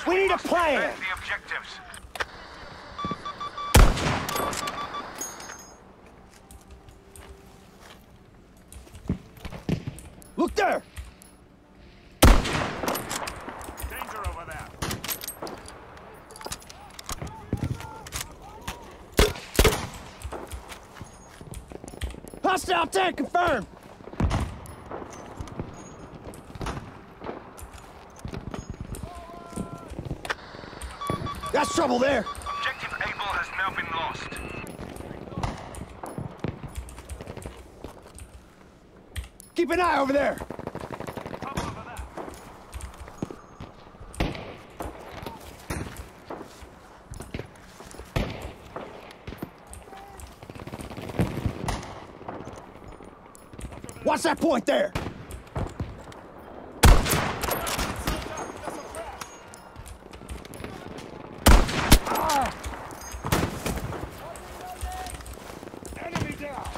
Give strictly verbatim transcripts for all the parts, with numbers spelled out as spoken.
We need a plan. The objectives. Look there! Danger over there. Hostile tank confirmed! That's trouble there! Objective Able has now been lost. Keep an eye over there! Watch that point there! Ah! Enemy down!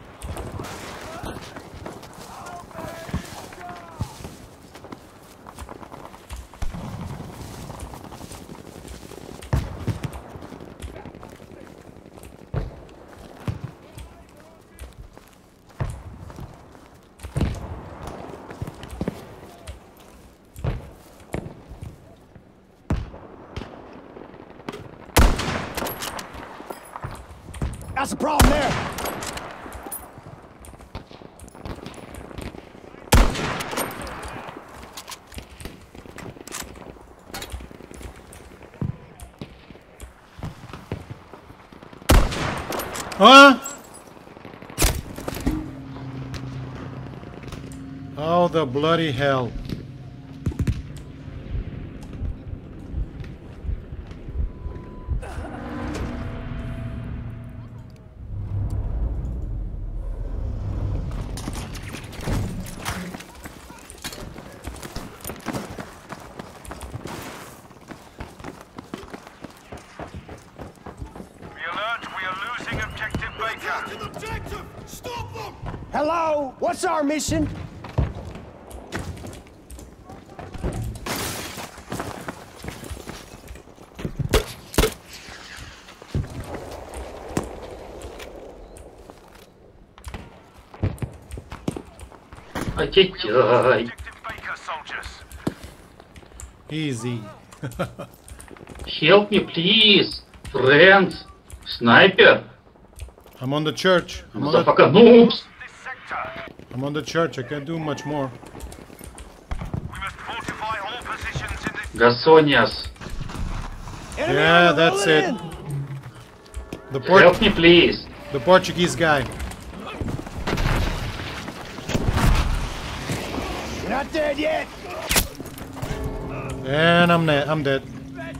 That's a problem there! Huh? Oh, the bloody hell. Hello? What's our mission? Ай-яй-яй. Easy. Help me, please. Friends. Sniper. I'm on the church. I'm on the, Motherfucker noobs. I'm on the church. I can't do much more. Gasonias. Yeah, that's it. The Port Help me, please. the Portuguese guy. You're not dead yet! And I'm dead. I'm dead.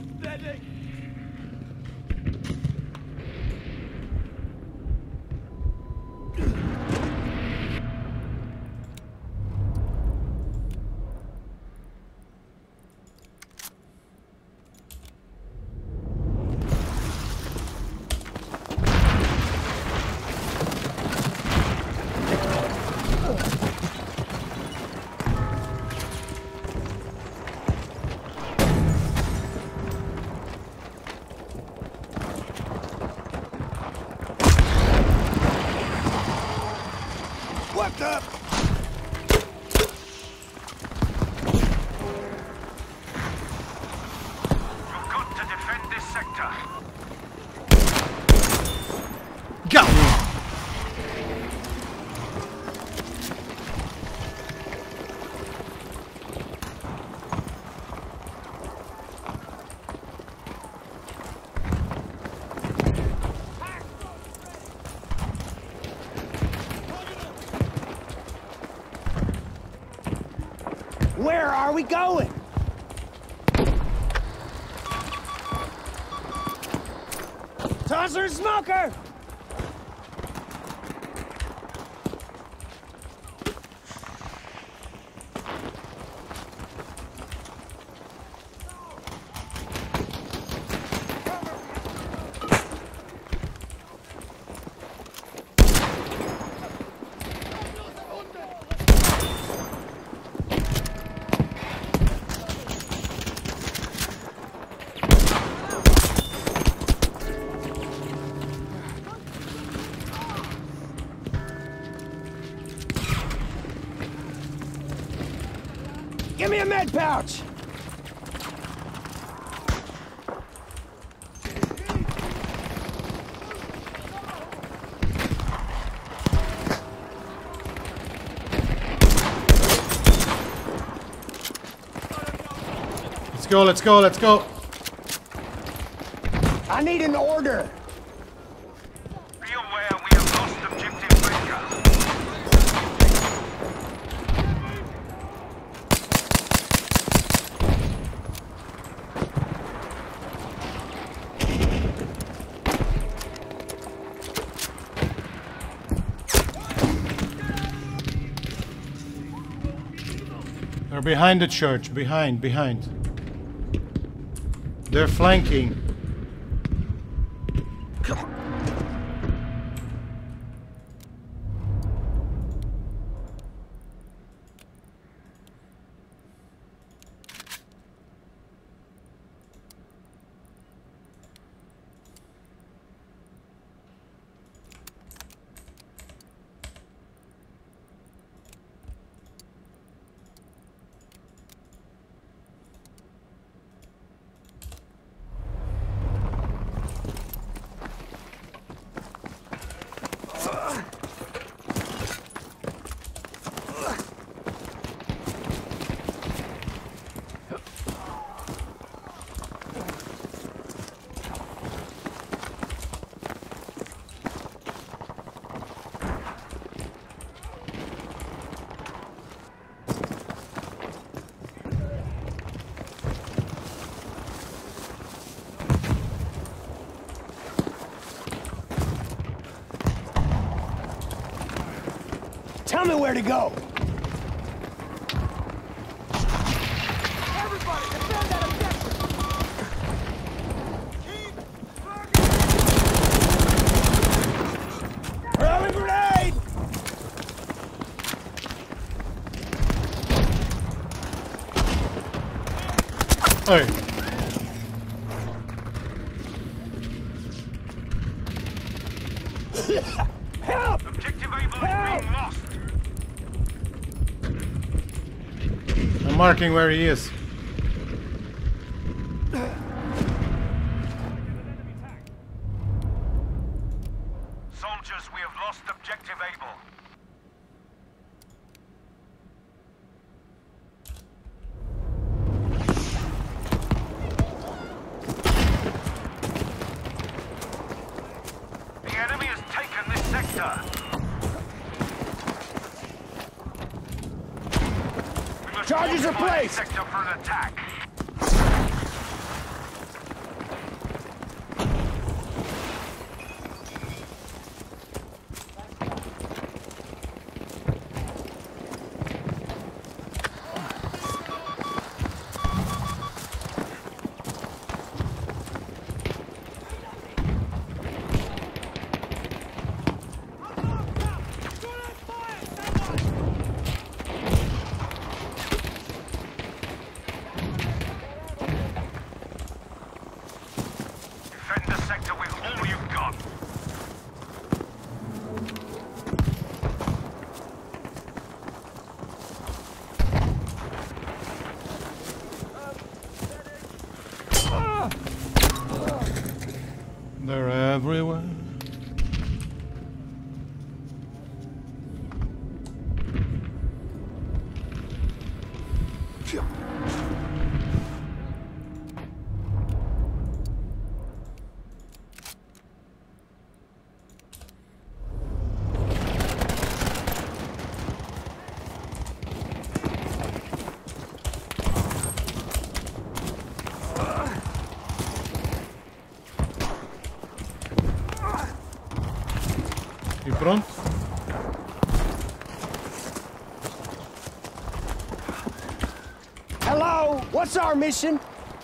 What the? You've got to defend this sector. Got me. Where are we going? Tosser smoker! Give me a med pouch! Let's go, let's go, let's go. I need an order. Be aware we have lost objective Baker. They're behind the church, behind, behind. They're flanking. Tell me where to go. Everybody, defend that objective! Throwing grenade! Hey. Help! Objective Able Help! is being lost. I'm marking where he is. Soldiers, we have lost objective Able. The enemy has taken this sector. We must Charges are fortify placed. this sector for an attack. Defend the sector with all you've got. They're everywhere. You pronto? Hello? What's our mission?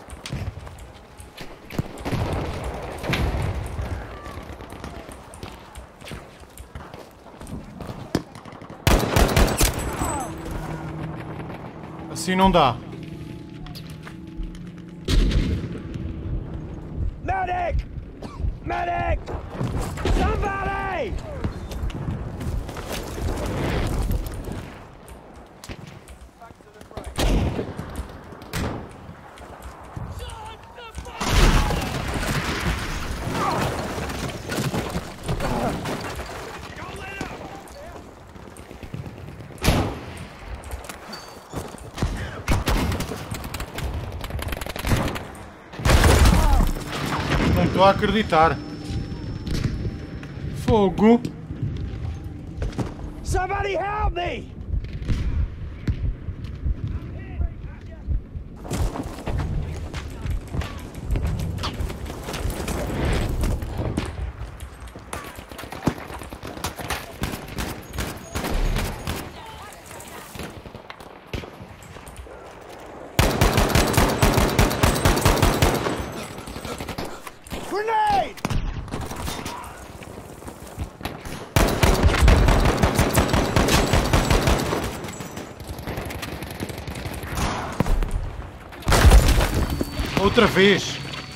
Assim não dá. Medic! Medic! Somebody! estou a acreditar. Fogo. Somebody help me! Grenade! Outra vez.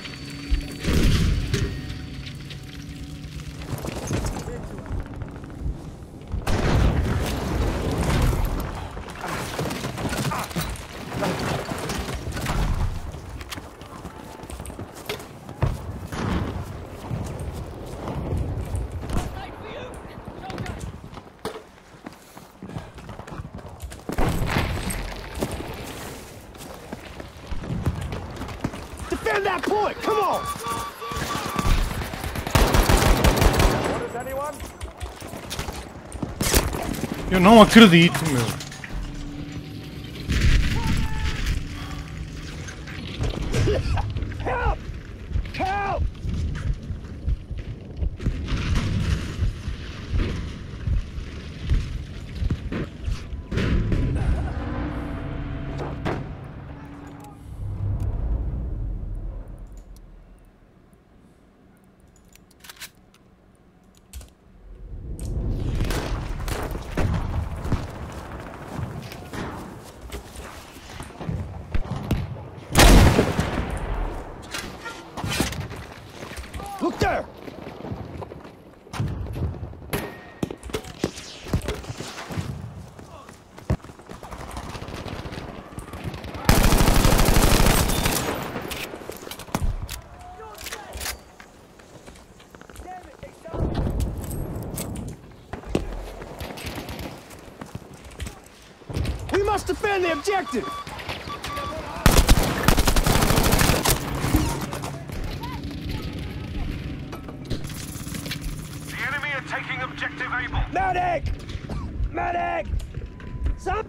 Defend that point! Come on! Eu não acredito, meu. Help! Help! Look there! We must defend the objective! Taking objective Able. Medic! Medic! Some...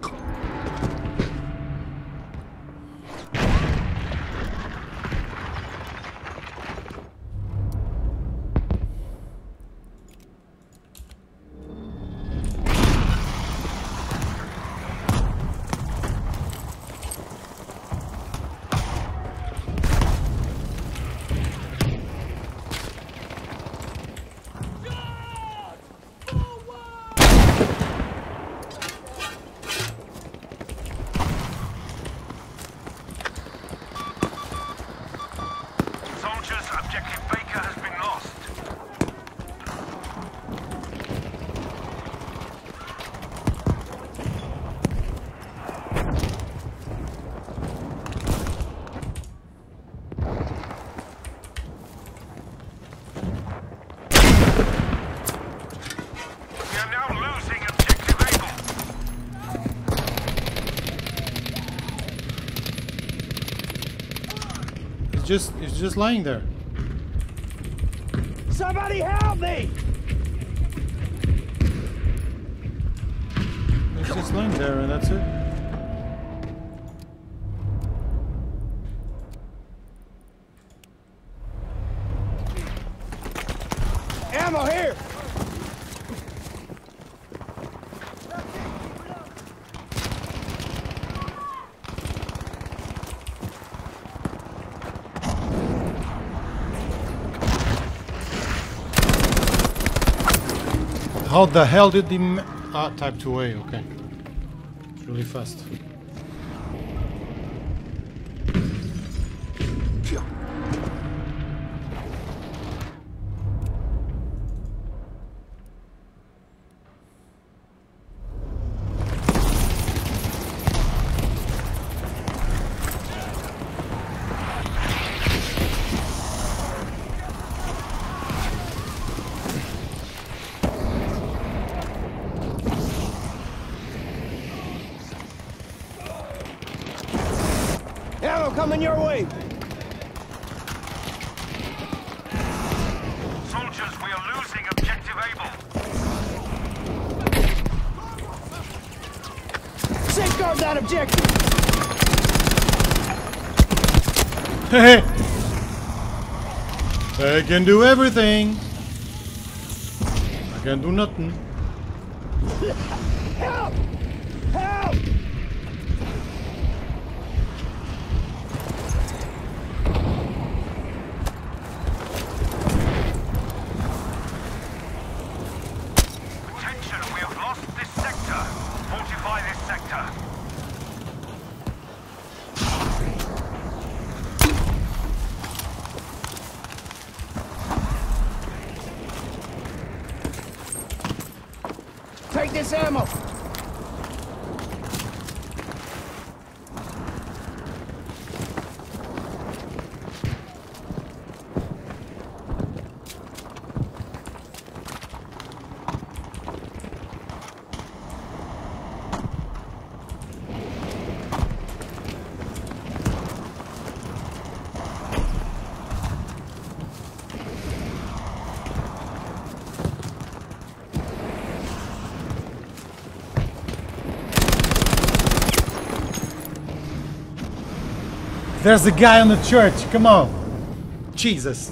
Soldiers, objective Baker has been lost. We are now losing objective Able. It's just, it's just lying there. Somebody help me! It's just lying there, and that's it. Ammo here! How the hell did the... ma- Ah, type two A, okay. It's really fast. Ammo coming your way! Confirm that objective. Hey, I can do everything. I can do nothing. Help! Help! Attention, we have lost this sector. Fortify this sector. Take this ammo. There's the guy on the church. Come on. Jesus.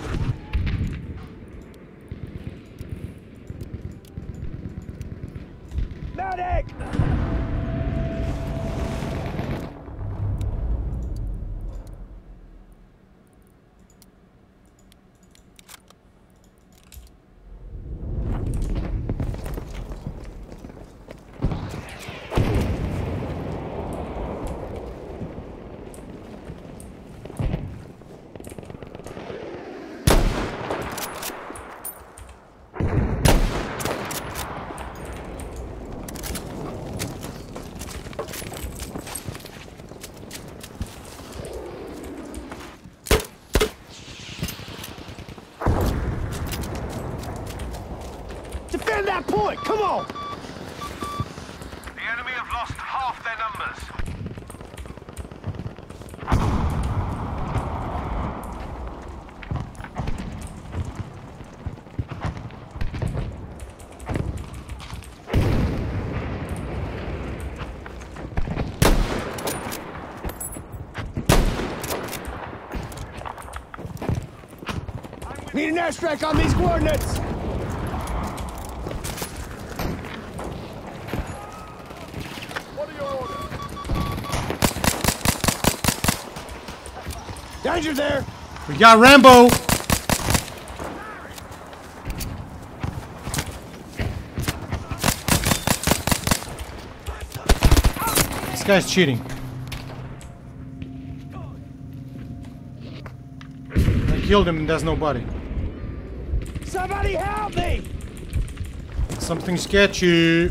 Medic! Defend that point! Come on! The enemy have lost half their numbers. Need an airstrike on these coordinates! What are your orders? Danger there! We got Rambo. This guy's cheating. I killed him and there's no body. Somebody help me! Something sketchy.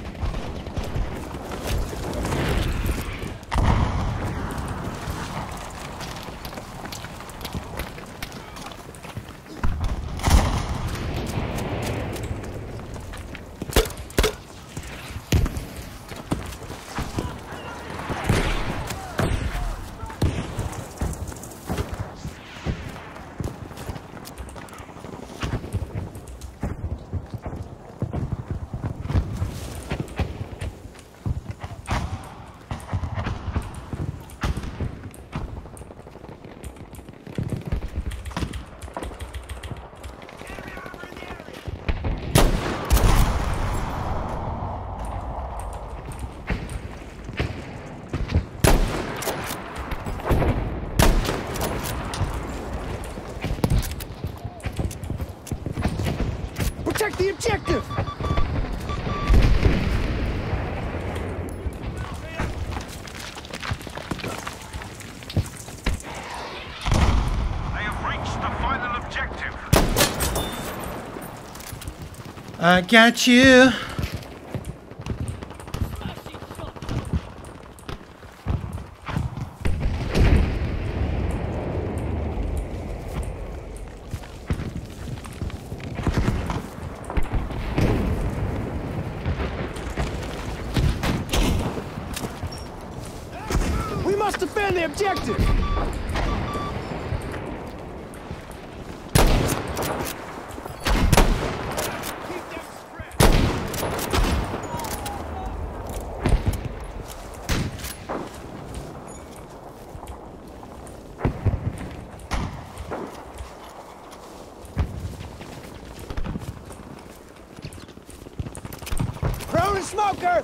Protect the objective! They have reached the final objective. I got you. We must defend the objective! Throwing smoker!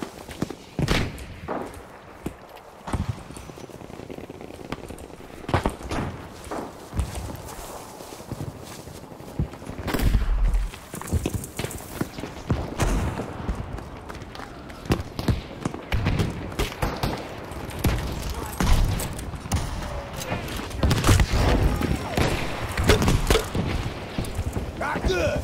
Not good!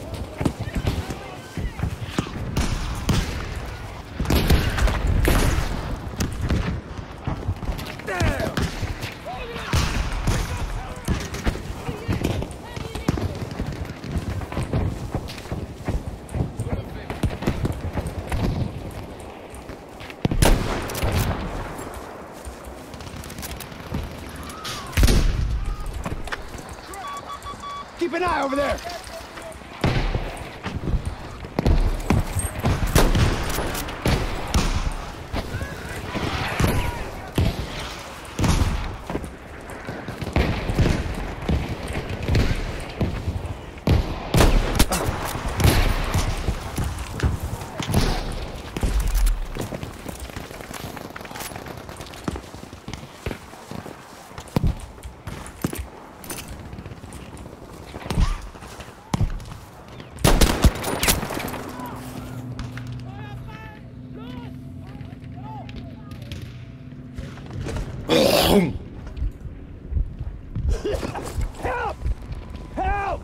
Damn! Keep an eye over there! Help! Help!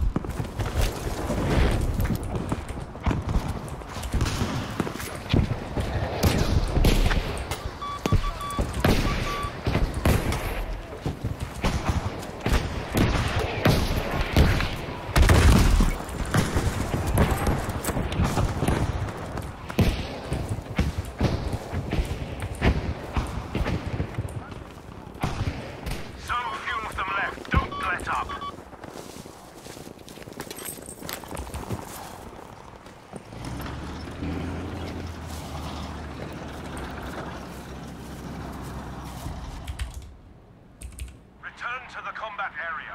So few of them left. Don't let up. Return to the combat area.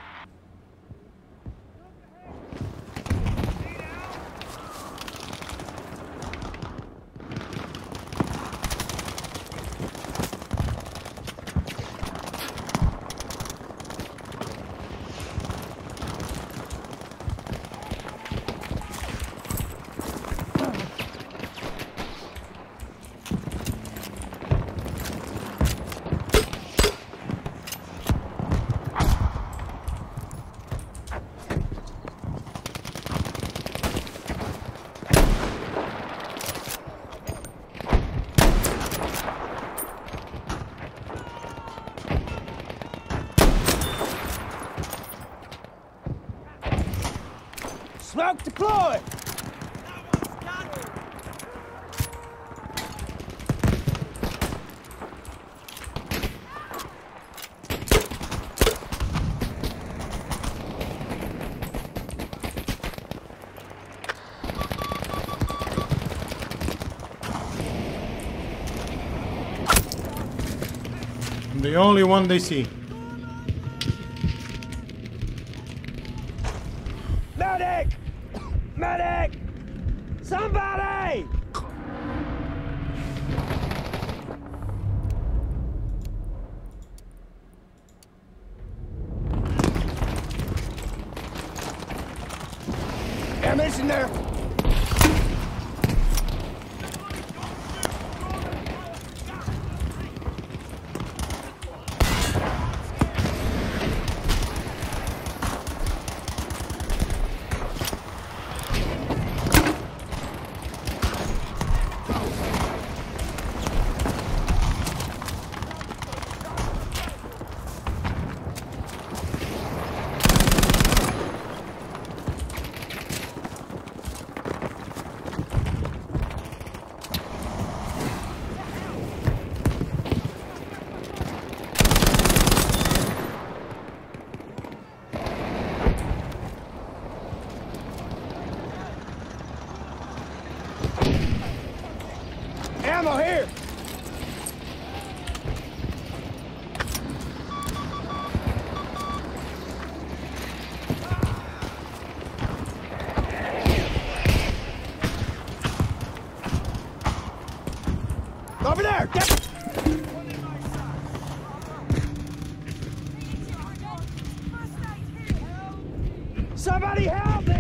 Smoke deployed! I'm the only one they see. Medic! Medic! Somebody! Ammunition there! Ammo here! Over there! Get Somebody help me!